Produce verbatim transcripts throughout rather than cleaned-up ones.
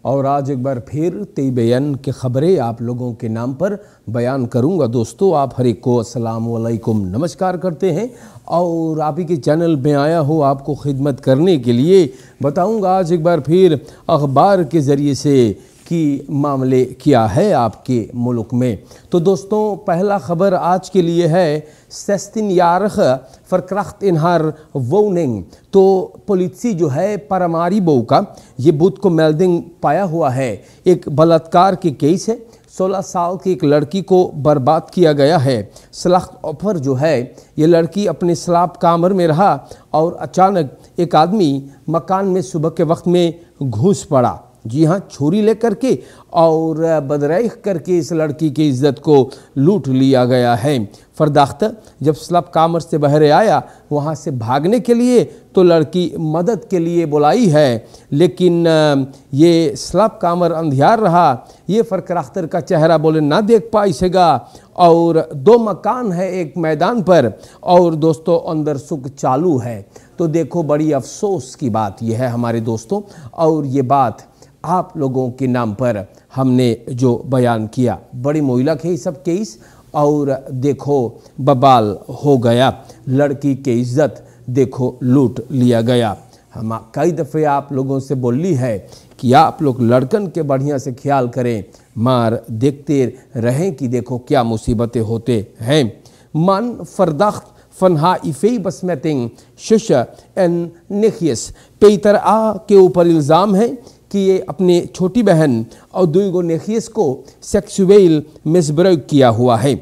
और आज एक बार फिर तेई बयान की खबरें आप लोगों के नाम पर बयान करूंगा। दोस्तों, आप हर एक को अस्सलाम वालेकुम नमस्कार करते हैं और आप ही के चैनल में आया हो आपको खिदमत करने के लिए बताऊंगा आज एक बार फिर अखबार के ज़रिए से कि मामले क्या है आपके मुल्क में। तो दोस्तों, पहला खबर आज के लिए है सेस्टिन यारख फरक्रख्त इनहार वोनिंग। तो पुलिसी जो है परमारी बो का ये बुध को मेल्डिंग पाया हुआ है। एक बलात्कार की केस है। सोलह साल की एक लड़की को बर्बाद किया गया है। सलाख्त ऑफर जो है ये लड़की अपने सलाब कामर में रहा और अचानक एक आदमी मकान में सुबह के वक्त में घुस पड़ा। जी हाँ, छुरी लेकर के और बदरैख करके इस लड़की की इज्जत को लूट लिया गया है। फरदाख्त जब स्लब कामर से बहरे आया वहाँ से भागने के लिए तो लड़की मदद के लिए बुलाई है, लेकिन ये स्लब कामर अंधियार रहा। ये फरक्राख्तर का चेहरा बोले ना देख पाई सेगा और दो मकान है एक मैदान पर और दोस्तों अंदर सुख चालू है। तो देखो, बड़ी अफसोस की बात यह है हमारे दोस्तों, और ये बात आप लोगों के नाम पर हमने जो बयान किया। बड़ी मोहलक है सब केस और देखो बबाल हो गया। लड़की की इज्जत देखो लूट लिया गया। हम कई दफ़े आप लोगों से बोली है कि आप लोग लड़कन के बढ़िया से ख्याल करें, मार देखते रहें कि देखो क्या मुसीबतें होते हैं। मन फरदाख्त फनहा इफ़े बसमतिंग शुश एन नेखियस पेतर आ के ऊपर इल्ज़ाम है कि ये अपने छोटी बहन और दुईगो नेखियस को सेक्सुअल मिसब्रेक किया हुआ है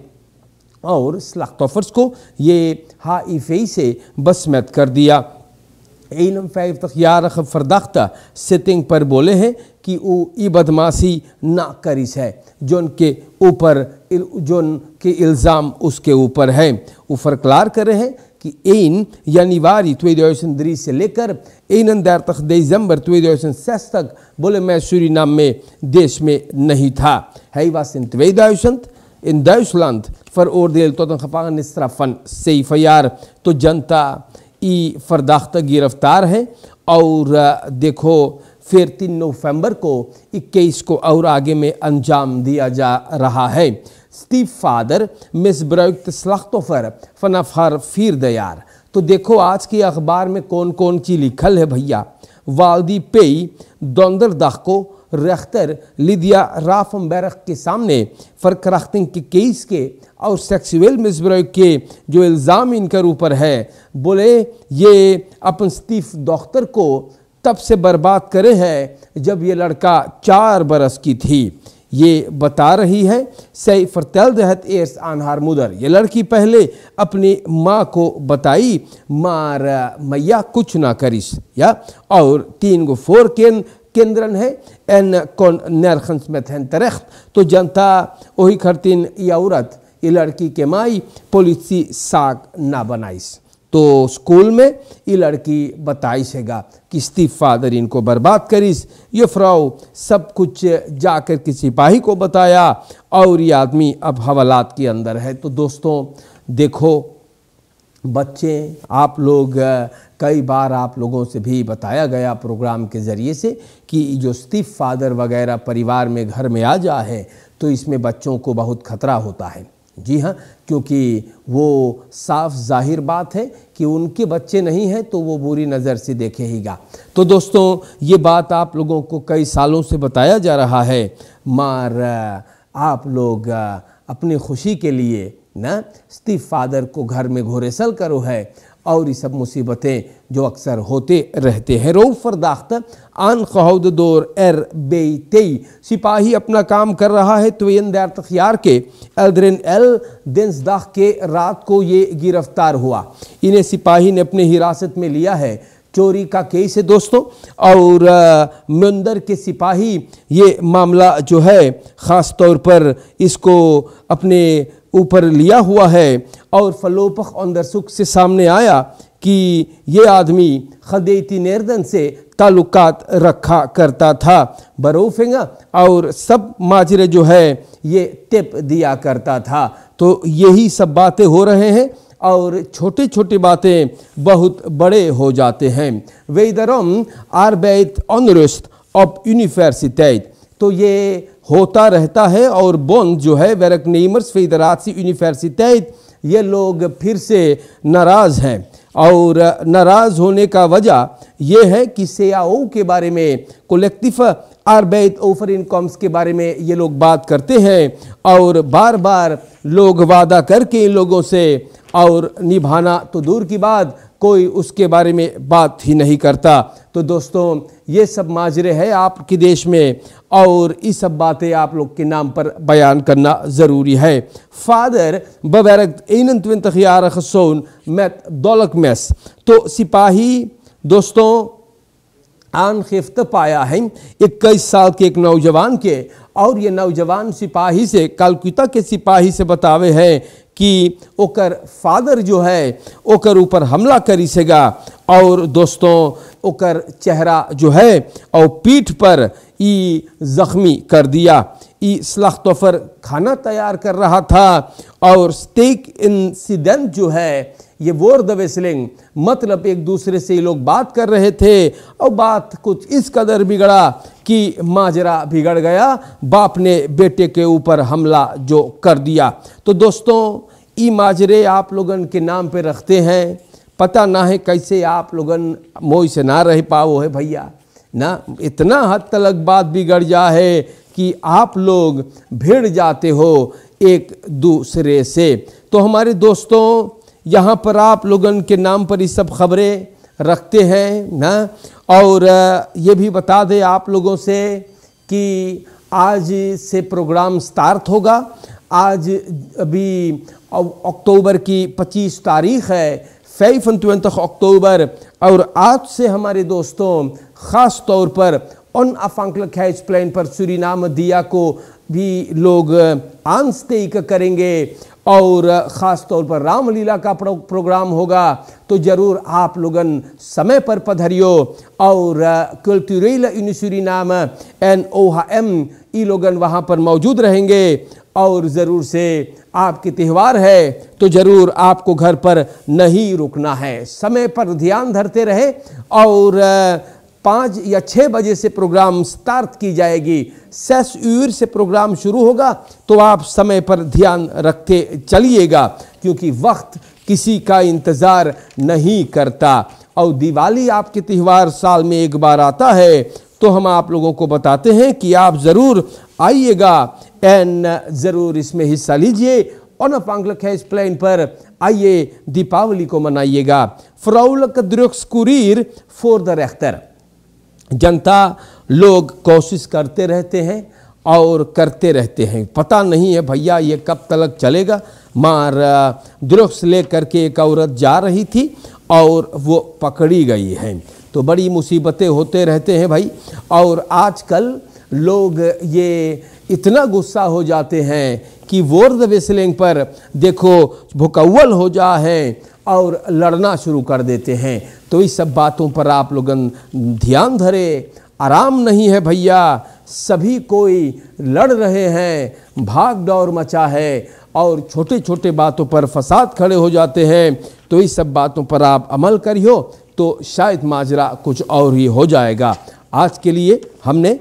और स्लाख्तोफर्स को ये हाइफे से बसमत कर दिया। इनम फैफ तख्यार फरदाख्ता सेटिंग पर बोले हैं कि वो ई बदमाशी ना करिस है जो उनके ऊपर जो उनके इल्ज़ाम उसके ऊपर है। वो फरक्लार कर रहे हैं कि इन यानीवारी ट्वेंटी से लेकर इन दर तक दिसंबर ट्वेंटी सिक्स तक बोले मैं सूरीनाम में देश में नहीं था। है was in twenty in Duitsland veroordeeld tot een gevangenisstraf van zeven jaar। तो जनता ई फरदाख्ता गिरफ्तार है और देखो फिर तीन नवंबर को इक्कीस को और आगे में अंजाम दिया जा रहा है। स्टीव फादर मिसब्रेक स्लाख्तोफर फनाफार फिर दयार। तो देखो आज के अखबार में कौन कौन ची लिखल है भैया। वालदी पेई दोंदरदाख को रेख्तर लिदिया राफमबेरख के सामने फरक्राख्तिंग के केस के और सेक्सुअल मिसब्रेक के जो इल्ज़ाम इनकर ऊपर है, बोले ये अपन स्टीव डॉक्टर को तब से बर्बाद करे हैं जब ये लड़का चार बरस की थी। ये बता रही है सही फरतेल्दहत एर्स आनहार मुदर। ये लड़की पहले अपनी माँ को बताई मार मैया कुछ ना करिस या और तीन गो फोर केन केंद्रन है एन कौन नरखंस में थे तरख्त। तो जनता वही खरतीन ये औरत ये लड़की के माई पुलिसी साग ना बनाइस। तो स्कूल में ये लड़की बताई सेगा कि स्टीव फादर इनको बर्बाद करिस। ये फ्राउ सब कुछ जाकर के सिपाही को बताया और ये आदमी अब हवालात के अंदर है। तो दोस्तों देखो बच्चे, आप लोग कई बार आप लोगों से भी बताया गया प्रोग्राम के ज़रिए से कि जो स्टीव फादर वगैरह परिवार में घर में आ जा है तो इसमें बच्चों को बहुत खतरा होता है। जी हाँ, क्योंकि वो साफ जाहिर बात है कि उनके बच्चे नहीं हैं तो वो बुरी नज़र से देखेगा। तो दोस्तों ये बात आप लोगों को कई सालों से बताया जा रहा है, मार आप लोग अपनी खुशी के लिए ना स्टीव फादर को घर में घोरेसल करो है और ये सब मुसीबतें जो अक्सर होते रहते हैं। रो फरदाख्त आन खहौद दौर एर बेई सिपाही अपना काम कर रहा है तो इन दर तख्यार के एल्ड्रिन एल दिंसदाख के रात को ये गिरफ्तार हुआ। इन्हें सिपाही ने अपने हिरासत में लिया है। चोरी का केस है दोस्तों और मंदर के सिपाही ये मामला जो है ख़ास तौर पर इसको अपने ऊपर लिया हुआ है और फलोपख अंदर सुख से सामने आया कि ये आदमी खदेती नेरदन से ताल्लुकात रखा करता था बरोफिंगा और सब माजरे जो है ये टिप दिया करता था। तो यही सब बातें हो रहे हैं और छोटे छोटे बातें बहुत बड़े हो जाते हैं। वेदरम आर्बेट ऑनरिस्ट ऑफ यूनिवर्सिटीज। तो ये होता रहता है और बोन जो है werknemers फेडeratie यूनिवर्सिटीज, ये लोग फिर से नाराज़ हैं और नाराज़ होने का वजह ये है कि सी ए ओ के बारे में, कोलेक्टिव आर्बेट ओवर इनकम्स के बारे में ये लोग बात करते हैं और बार बार लोग वादा करके इन लोगों से, और निभाना तो दूर की बात, कोई उसके बारे में बात ही नहीं करता। तो दोस्तों ये सब माजरे है आपके देश में और ये सब बातें आप लोग के नाम पर बयान करना ज़रूरी है। फादर बबैरक इनतविंतख यार खसोन मैत दौलक मैस। तो सिपाही दोस्तों आन खिफ्त पाया है इक्कीस साल के एक नौजवान के, और ये नौजवान सिपाही से, कलकत्ता के सिपाही से बतावे है कि ओकर फादर जो है ओकर ऊपर हमला करी सेगा, और दोस्तों ओकर चेहरा जो है और पीठ पर ई जख्मी कर दिया। ई स्लाख्तोफर खाना तैयार कर रहा था और स्टेक इंसिडेंट जो है ये वोर द वेसलिंग, मतलब एक दूसरे से ये लोग बात कर रहे थे और बात कुछ इस कदर बिगड़ा कि माजरा बिगड़ गया, बाप ने बेटे के ऊपर हमला जो कर दिया। तो दोस्तों ई माजरे आप लोगन के नाम पे रखते हैं, पता ना है कैसे आप लोगन मोह से ना रह पाओ है भैया ना, इतना हद तक बात बिगड़ जा है कि आप लोग भिड़ जाते हो एक दूसरे से। तो हमारे दोस्तों यहाँ पर आप लोगन के नाम पर ये सब खबरें रखते हैं ना, और ये भी बता दें आप लोगों से कि आज से प्रोग्राम स्टार्ट होगा। आज अभी अक्टूबर की पच्चीस तारीख है, पच्चीस अक्टूबर, और आज से हमारे दोस्तों ख़ास तौर पर उन अफांकलक हैच प्लान पर सूरीनाम दिया को भी लोग आंसतेक करेंगे, और ख़ास तौर पर रामलीला का प्रोग्राम होगा। तो ज़रूर आप लोगन समय पर पधरियो, और कल्चरल यूनिसूरीनाम एन ओ एम ई लोगन वहाँ पर मौजूद रहेंगे, और ज़रूर से आपके त्यौहार है तो ज़रूर आपको घर पर नहीं रुकना है, समय पर ध्यान धरते रहे, और पाँच या छः बजे से प्रोग्राम स्टार्ट की जाएगी, सेस यूर से प्रोग्राम शुरू होगा, तो आप समय पर ध्यान रखते चलिएगा क्योंकि वक्त किसी का इंतज़ार नहीं करता। और दिवाली आपके त्यौहार साल में एक बार आता है, तो हम आप लोगों को बताते हैं कि आप ज़रूर आइएगा एंड ज़रूर इसमें हिस्सा लीजिए, और अफांकलक हैच प्लान पर आइए, दीपावली को मनाइएगा। फ्राउलक द्रुक्स कुरीर फॉर द रेख्तर। जनता लोग कोशिश करते रहते हैं और करते रहते हैं, पता नहीं है भैया ये कब तक चलेगा। मार द्रुक्स ले करके एक औरत जा रही थी और वो पकड़ी गई है, तो बड़ी मुसीबतें होते रहते हैं भाई। और आजकल लोग ये इतना गुस्सा हो जाते हैं कि वोर द वेसलिंग पर देखो भुकव्वल हो जा है और लड़ना शुरू कर देते हैं। तो इस सब बातों पर आप लोगन ध्यान धरे, आराम नहीं है भैया, सभी कोई लड़ रहे हैं, भाग दौड़ मचा है और छोटे छोटे बातों पर फसाद खड़े हो जाते हैं। तो इस सब बातों पर आप अमल करियो तो शायद माजरा कुछ और ही हो जाएगा। आज के लिए हमने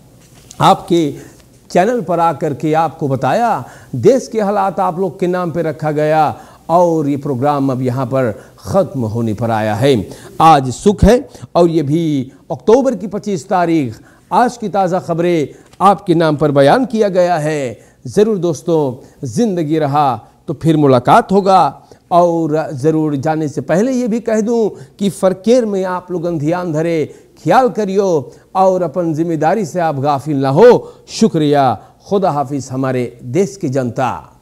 आपके चैनल पर आकर के आपको बताया, देश के हालात आप लोग के नाम पे रखा गया, और ये प्रोग्राम अब यहाँ पर ख़त्म होने पर आया है। आज सुख है और ये भी अक्टूबर की पच्चीस तारीख, आज की ताज़ा खबरें आपके नाम पर बयान किया गया है। ज़रूर दोस्तों ज़िंदगी रहा तो फिर मुलाकात होगा, और ज़रूर जाने से पहले ये भी कह दूं कि फ़रकेर में आप लोगन ध्यान धरे, ख्याल करियो और अपन जिम्मेदारी से आप गाफिल ना हो। शुक्रिया, खुदा हाफिज़ हमारे देश की जनता।